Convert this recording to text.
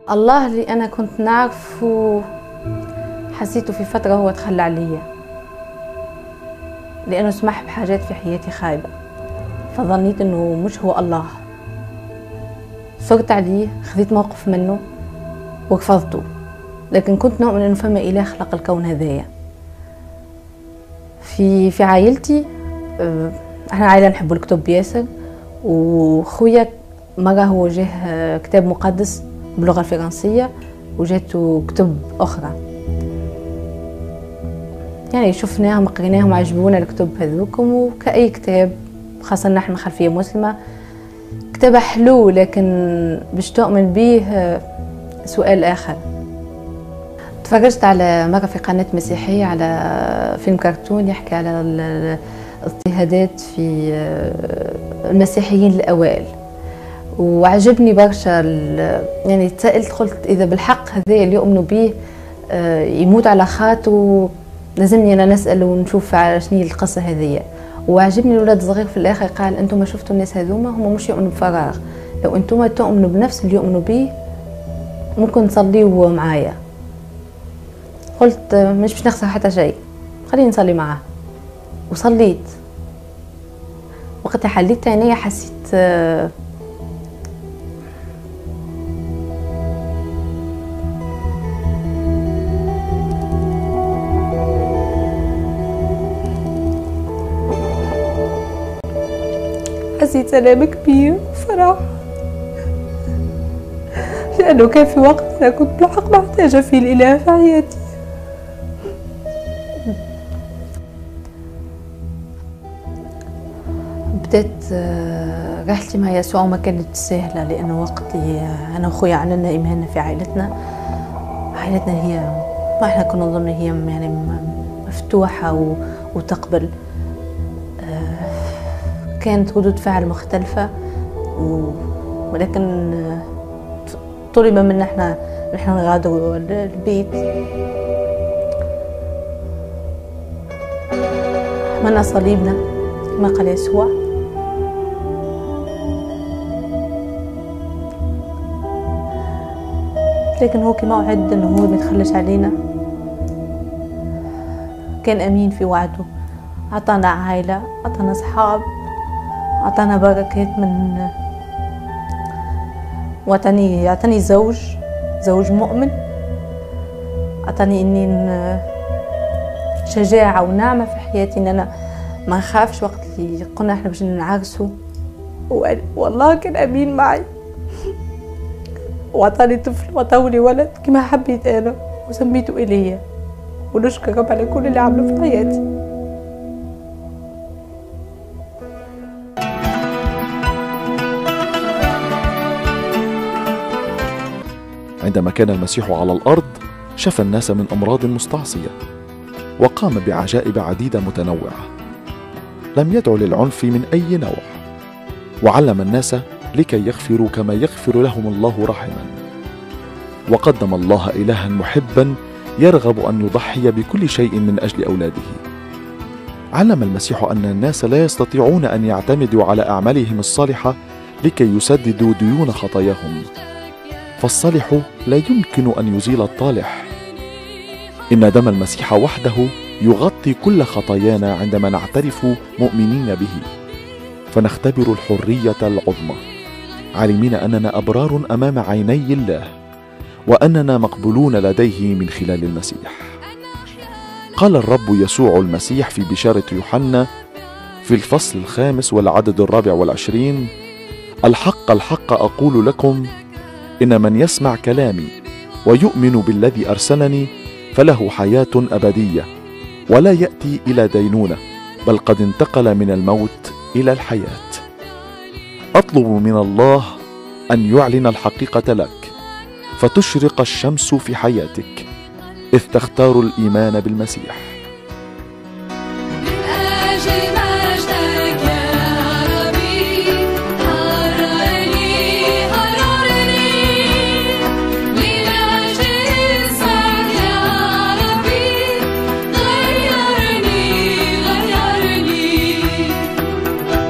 الله اللي أنا كنت نعرفه حسيته في فترة هو تخلى عليا، لأنه سمح بحاجات في حياتي خايبة، فظنيت أنه مش هو الله. صرت عليه، خذيت موقف منه ورفضته، لكن كنت نؤمن أنه فما إله خلق الكون هذايا. في عائلتي احنا عائلة نحب الكتب ياسر، وخويا مرة هو جاه كتاب مقدس باللغة الفرنسية وجاته كتب أخرى، يعني شفناهم قريناهم عجبونا الكتب هذوكم، وكأي كتاب خاصة نحن خلفية مسلمة كتاب حلو، لكن باش تؤمن به سؤال آخر. تفرجت على مرة في قناة مسيحية على فيلم كرتون يحكي على الاضطهادات في المسيحيين الأوائل، وعجبني برشا. يعني تسألت قلت إذا بالحق هذا اللي يؤمنوا به يموت على خاطره، لازمني أنا نسأل ونشوف على شنو القصة هذية. وعجبني الولد الصغير في الآخر قال أنتم ما شفتوا الناس هذوما هم مش يؤمنوا بفراغ، لو أنتم تؤمنوا بنفس اللي يؤمنوا به ممكن تصليوا معايا. قلت مش باش نخسر حتى شيء، خليني نصلي معاه. وصليت، وقتها حليت عينيا حسيت حسيت سلام كبير وفرح، لأنه كان في وقت أنا كنت بالحق محتاجة فيه الإله في حياتي. بدأت رحلتي مع يسوع وما كانت سهلة، لأنه وقت اللي أنا وخويا عملنا إيماننا في عائلتنا هي ما إحنا كنا نظن هي يعني مفتوحة وتقبل. كانت ردود فعل مختلفة، ولكن طلب منا نحن نغادر البيت. حملنا صليبنا كما قال يسوع، لكن هو كما وعد انه هو ما يتخلش علينا، كان امين في وعده. اعطانا عائلة، اعطانا اصحاب، اعطانا بركات من واعطاني زوج مؤمن، اعطاني اني شجاعة ونعمة في حياتي ان انا ما نخافش وقت اللي قلنا احنا باش نعرسوا، والله كان امين معي وعطاني طفل وعطاولي ولد كما حبيت انا وسميته ايليا، ونشكر رب على كل اللي عمله في حياتي. عندما كان المسيح على الأرض شفى الناس من أمراض مستعصية، وقام بعجائب عديدة متنوعة. لم يدع للعنف من أي نوع، وعلم الناس لكي يغفروا كما يغفر لهم الله رحما. وقدم الله إلها محبا يرغب أن يضحي بكل شيء من أجل أولاده. علم المسيح أن الناس لا يستطيعون أن يعتمدوا على أعمالهم الصالحة لكي يسددوا ديون خطاياهم، فالصالح لا يمكن أن يزيل الطالح. إن دم المسيح وحده يغطي كل خطايانا عندما نعترف مؤمنين به، فنختبر الحرية العظمى، عالمين أننا أبرار أمام عيني الله، وأننا مقبولون لديه من خلال المسيح. قال الرب يسوع المسيح في بشارة يوحنا في الفصل 5 والعدد 24: الحق الحق أقول لكم، إن من يسمع كلامي ويؤمن بالذي أرسلني فله حياة أبدية، ولا يأتي إلى دينونة، بل قد انتقل من الموت إلى الحياة. أطلب من الله أن يعلن الحقيقة لك، فتشرق الشمس في حياتك، إذ تختار الإيمان بالمسيح.